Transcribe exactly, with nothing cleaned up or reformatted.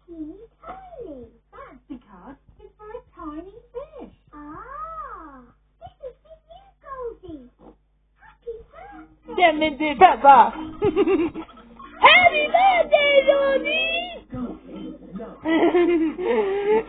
teeny tiny? That's because it's for a tiny fish. Ah, this is for you, Goldie. Happy birthday. Get Minty Pepper. Happy birthday, Goldie.